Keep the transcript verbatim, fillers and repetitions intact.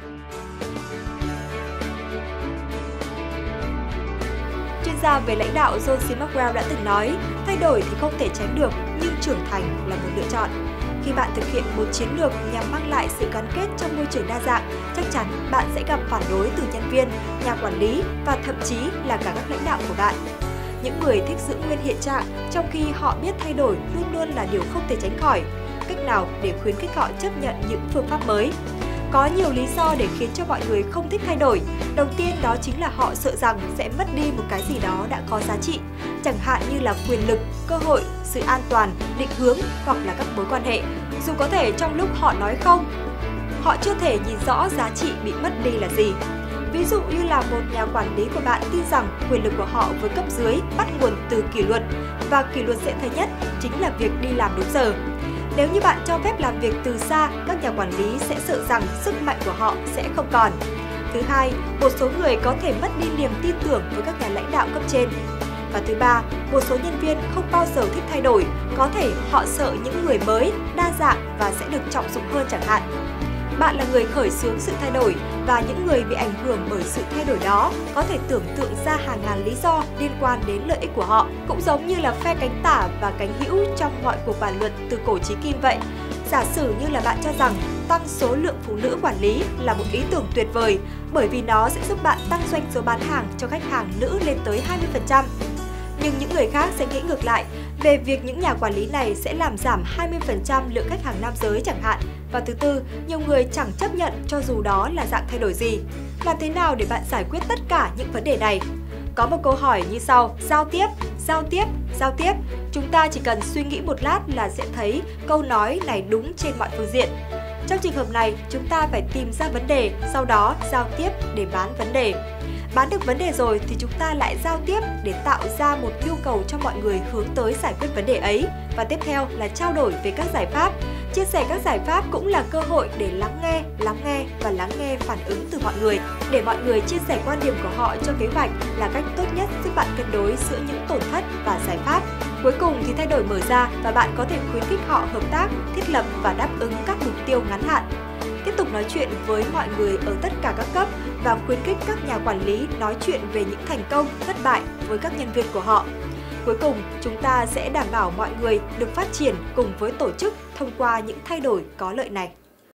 Chuyên gia về lãnh đạo John C. Maxwell đã từng nói, thay đổi thì không thể tránh được, nhưng trưởng thành là một lựa chọn. Khi bạn thực hiện một chiến lược nhằm mang lại sự gắn kết trong môi trường đa dạng, chắc chắn bạn sẽ gặp phản đối từ nhân viên, nhà quản lý và thậm chí là cả các lãnh đạo của bạn. Những người thích giữ nguyên hiện trạng trong khi họ biết thay đổi luôn luôn là điều không thể tránh khỏi. Cách nào để khuyến khích họ chấp nhận những phương pháp mới? Có nhiều lý do để khiến cho mọi người không thích thay đổi. Đầu tiên đó chính là họ sợ rằng sẽ mất đi một cái gì đó đã có giá trị, chẳng hạn như là quyền lực, cơ hội, sự an toàn, định hướng hoặc là các mối quan hệ. Dù có thể trong lúc họ nói không, họ chưa thể nhìn rõ giá trị bị mất đi là gì. Ví dụ như là một nhà quản lý của bạn tin rằng quyền lực của họ với cấp dưới bắt nguồn từ kỷ luật và kỷ luật dễ thấy nhất chính là việc đi làm đúng giờ. Nếu như bạn cho phép làm việc từ xa, các nhà quản lý sẽ sợ rằng sức mạnh của họ sẽ không còn. Thứ hai, một số người có thể mất đi niềm tin tưởng với các nhà lãnh đạo cấp trên. Và thứ ba, một số nhân viên không bao giờ thích thay đổi, có thể họ sợ những người mới, đa dạng và sẽ được trọng dụng hơn chẳng hạn. Bạn là người khởi xướng sự thay đổi và những người bị ảnh hưởng bởi sự thay đổi đó có thể tưởng tượng ra hàng ngàn lý do liên quan đến lợi ích của họ. Cũng giống như là phe cánh tả và cánh hữu trong mọi cuộc bàn luận từ cổ chí kim vậy. Giả sử như là bạn cho rằng tăng số lượng phụ nữ quản lý là một ý tưởng tuyệt vời bởi vì nó sẽ giúp bạn tăng doanh số bán hàng cho khách hàng nữ lên tới hai mươi phần trăm. Nhưng những người khác sẽ nghĩ ngược lại về việc những nhà quản lý này sẽ làm giảm hai mươi phần trăm lượng khách hàng nam giới chẳng hạn. Và thứ tư, nhiều người chẳng chấp nhận cho dù đó là dạng thay đổi gì. Làm thế nào để bạn giải quyết tất cả những vấn đề này? Có một câu hỏi như sau: giao tiếp, giao tiếp, giao tiếp. Chúng ta chỉ cần suy nghĩ một lát là sẽ thấy câu nói này đúng trên mọi phương diện. Trong trường hợp này, chúng ta phải tìm ra vấn đề, sau đó giao tiếp để bán vấn đề. Bán được vấn đề rồi thì chúng ta lại giao tiếp để tạo ra một nhu cầu cho mọi người hướng tới giải quyết vấn đề ấy. Và tiếp theo là trao đổi về các giải pháp. Chia sẻ các giải pháp cũng là cơ hội để lắng nghe, lắng nghe và lắng nghe phản ứng từ mọi người. Để mọi người chia sẻ quan điểm của họ cho kế hoạch là cách tốt nhất giúp bạn cân đối giữa những tổn thất và giải pháp. Cuối cùng thì thay đổi mở ra và bạn có thể khuyến khích họ hợp tác, thiết lập và đáp ứng các mục tiêu ngắn hạn. Tiếp tục nói chuyện với mọi người ở tất cả các cấp và khuyến khích các nhà quản lý nói chuyện về những thành công, thất bại với các nhân viên của họ. Cuối cùng, chúng ta sẽ đảm bảo mọi người được phát triển cùng với tổ chức thông qua những thay đổi có lợi này.